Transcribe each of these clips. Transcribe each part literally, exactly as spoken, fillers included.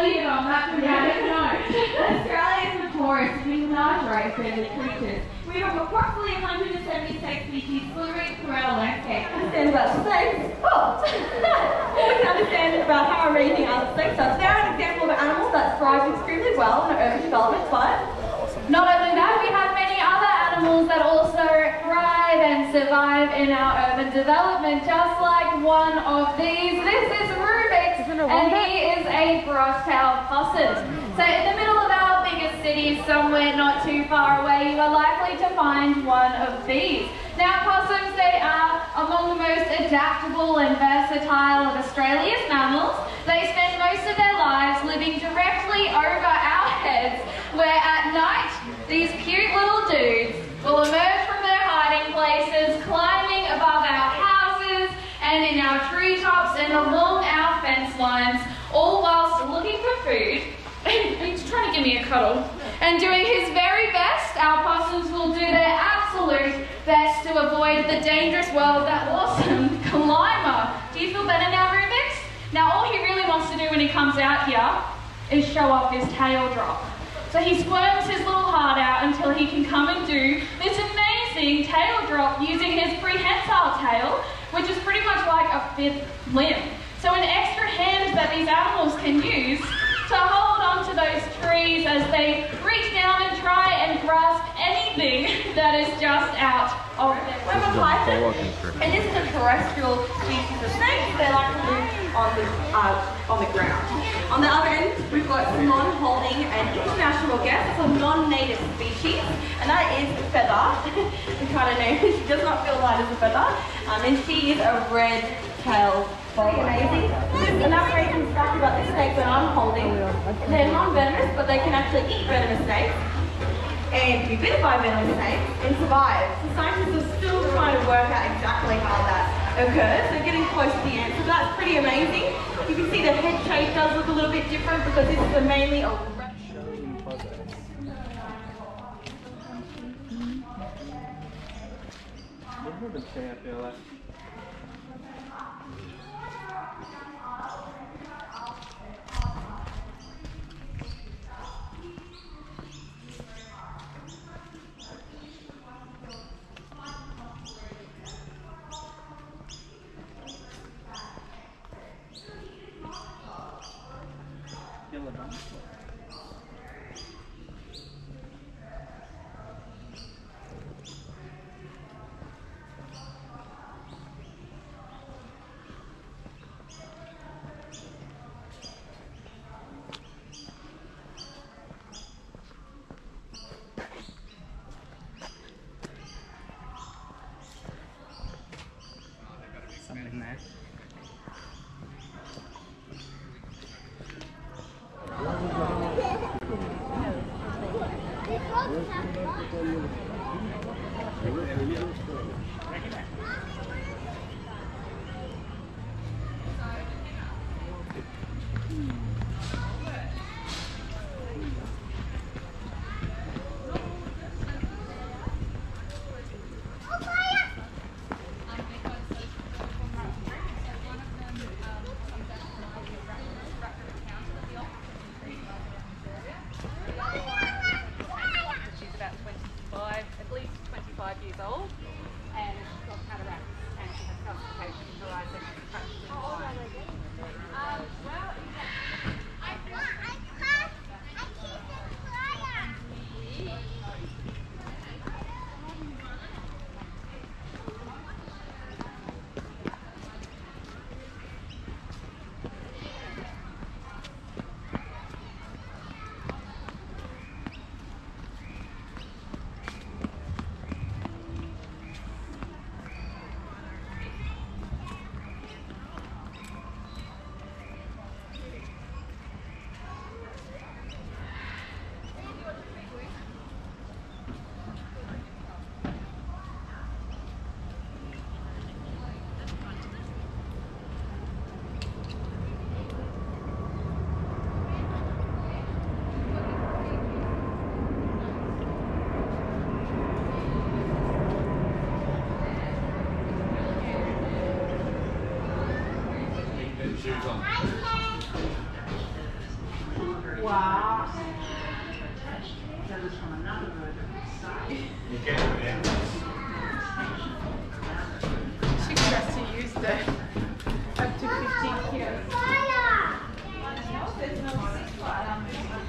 ended on that dramatic note. Australia is notorious for being large race-favored creatures. We have approximately one hundred seventy-six species slithering through our landscape. Understand about snakes? Oh! We can understand about how amazing are the snakes are. They're an example of animals that thrive extremely well in urban development, but not only that, we have many other animals that also thrive and survive in our urban development, just like one of these. This is Rubik's, and he is a brush-tailed possum. So in the middle of our biggest cities, somewhere not too far away, you are likely to find one of these. Now, possums, they are among the most adaptable and versatile of Australia's mammals. They spend most of their lives living directly over our heads, where at night, these cute little dudes will emerge from their hiding places, climbing above our houses and in our treetops and along our fence lines, all whilst looking for food. He's trying to give me a cuddle. And doing his very best, our possums will do their absolute best to avoid the dangerous world that awesome climber. Do you feel better now, Rubik's? Now all he really wants to do when he comes out here is show off his tail drop. So he squirms his little heart out until he can come and do this amazing tail drop using his prehensile tail, which is pretty much like a fifth limb. So an extra hand that these animals can use to hold onto those trees as they reach down and try and grasp anything that is just out of their way. I'm a python, and this is a terrestrial species of snakes. They like to live on the, uh, on the ground. On the other end, we've got Simone holding an international guest, a non-native species, and that is Feather. We kind of know she does not feel light as a feather, um, and she is a red-tailed. Very amazing. Another amazing fact about the snake that I'm holding, they're non-venomous, but they can actually eat venomous snakes and be bitten by venomous snakes and survive. So scientists are still trying to work out exactly how that occurs. They're getting close to the answer. That's pretty amazing. You can see the head shape does look a little bit different because this is a mainly a something there. Years old, and she's got cataracts. Wow. That was from another bird side. You get it in. She has to use the up to fifteen kilos. There's no six flat.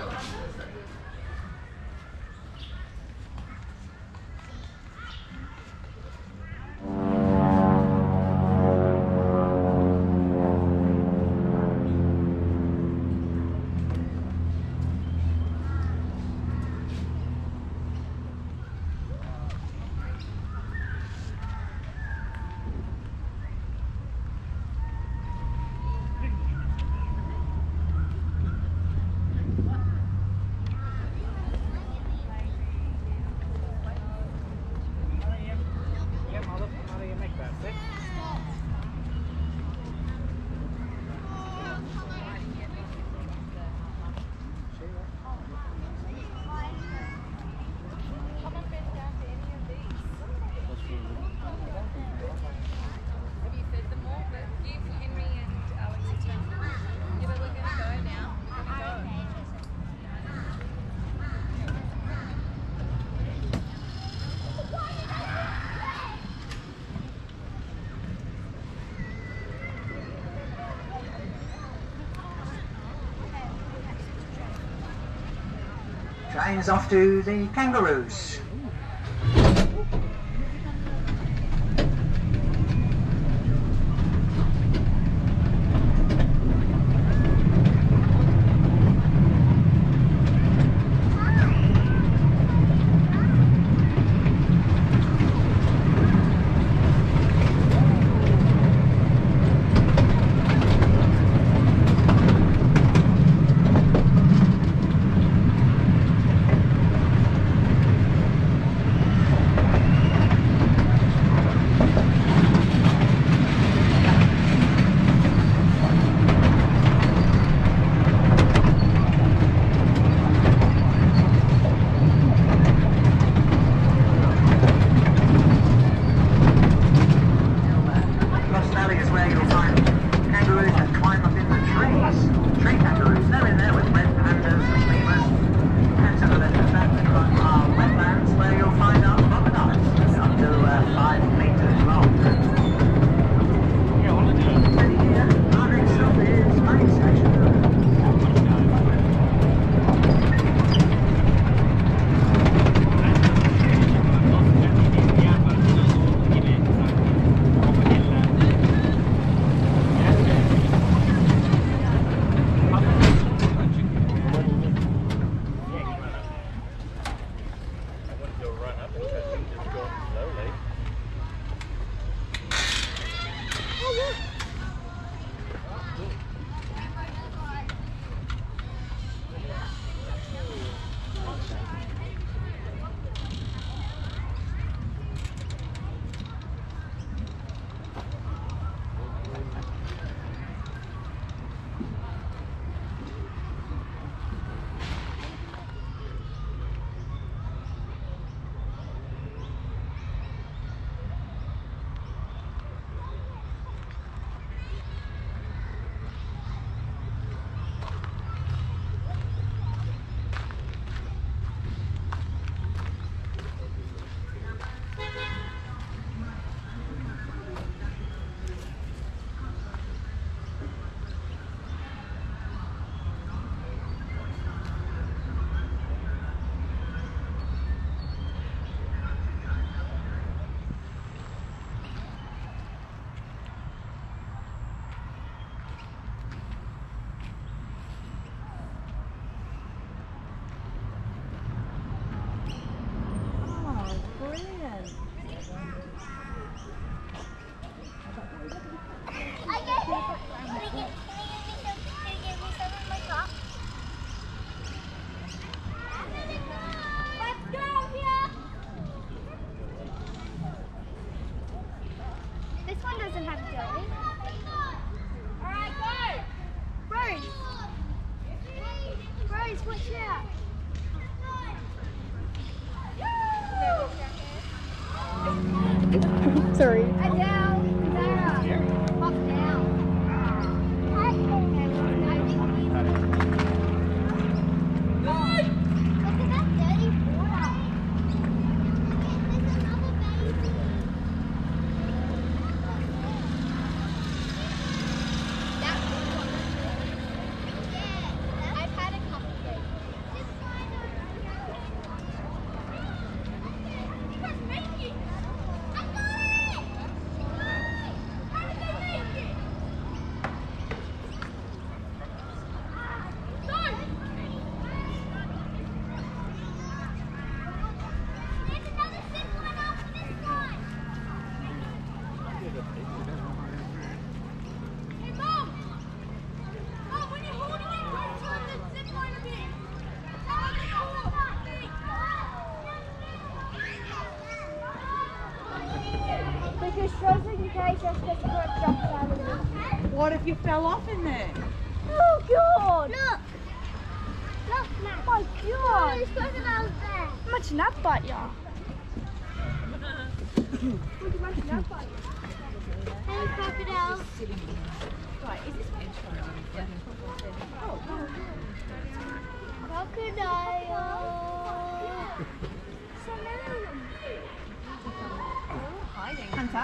Train's off to the kangaroos. Sorry. that you fell off in there. Oh God! Look! Look, Matt. Oh my God! There's crocodiles there. How much nut bite ya? How much nut bite ya? Hey, crocodiles. Right, is this bench for me? Yeah. Oh, Crocodile. So many of them. hiding. Hunter?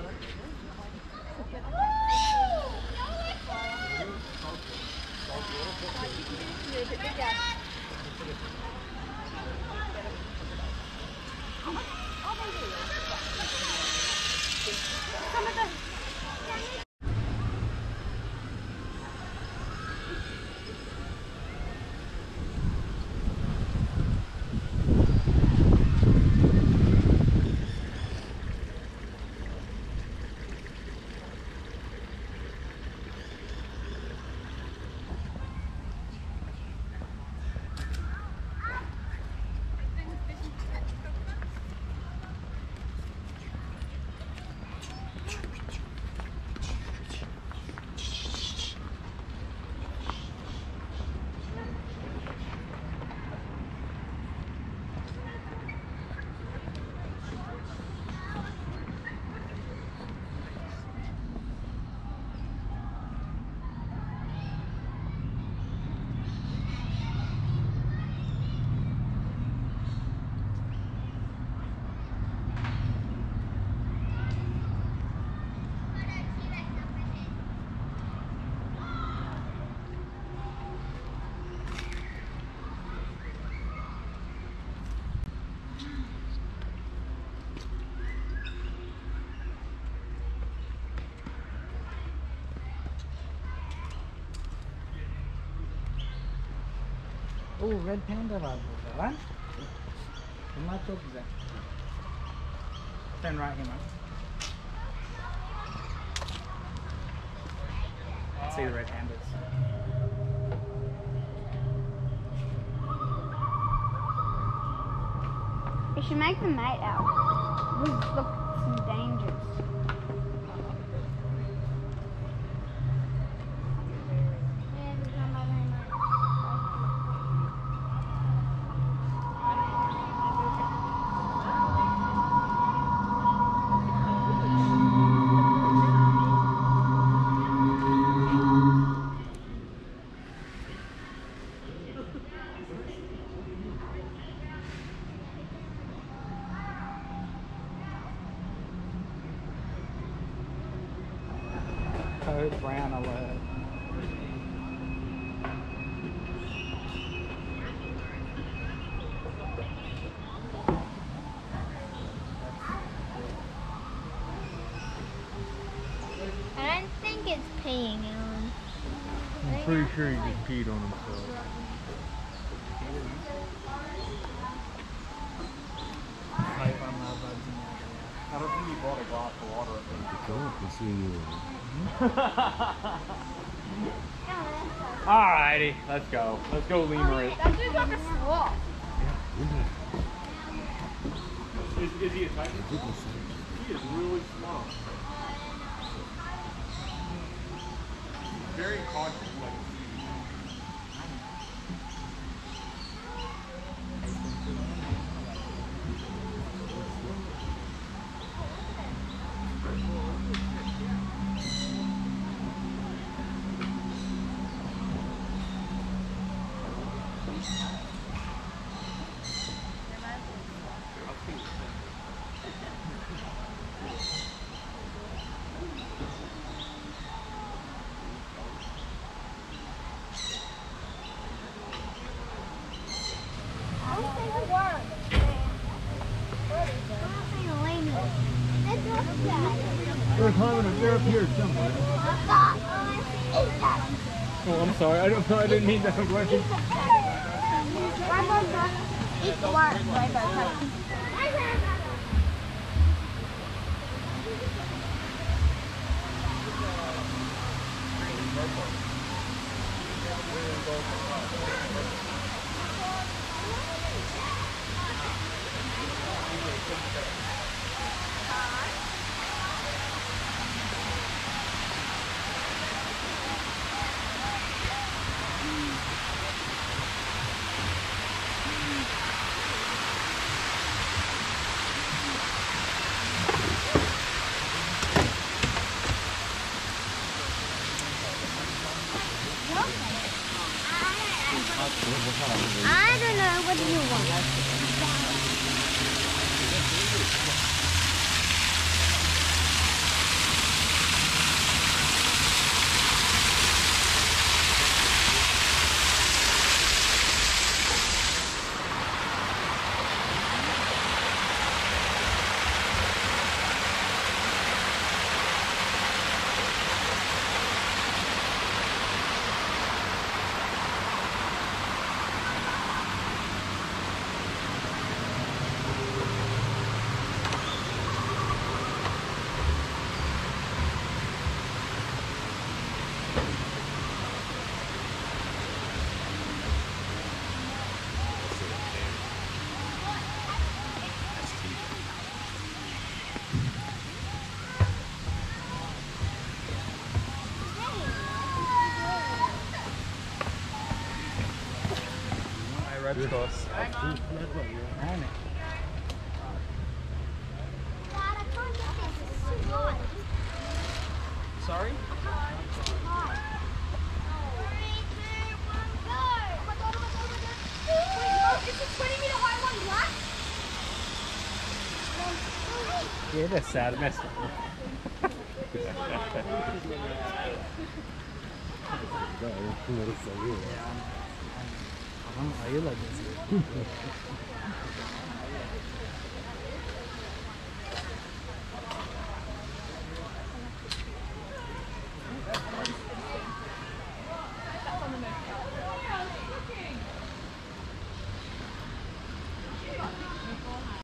Oh, red panda var burada lan. Bunlar çok güzel. Turn right here, man. See the red pandas. You should make them mate out. We've got some dangers. Code brown alert. I don't think it's peeing on. I'm pretty sure he just peed on himself. I don't think he brought a glass of water at least. Alrighty, let's go. Let's go lemur it. That dude's like a sloth. Is, is he a titan? He is really small. He's very cautious. Like, They're climbing, they're up here somewhere. Oh, I'm sorry. I don't. I didn't mean that. I'm going to. Eat the worm. I don't know. What do you want? Reptiles. Dad, I can't get this. It's too hot. Sorry? I can't. It's too hot. Three, two, one, go! Oh my god, oh my god, oh my god. Wait, look, is the twenty meter high one black? Yeah, that's sad. Mess. Are you like this?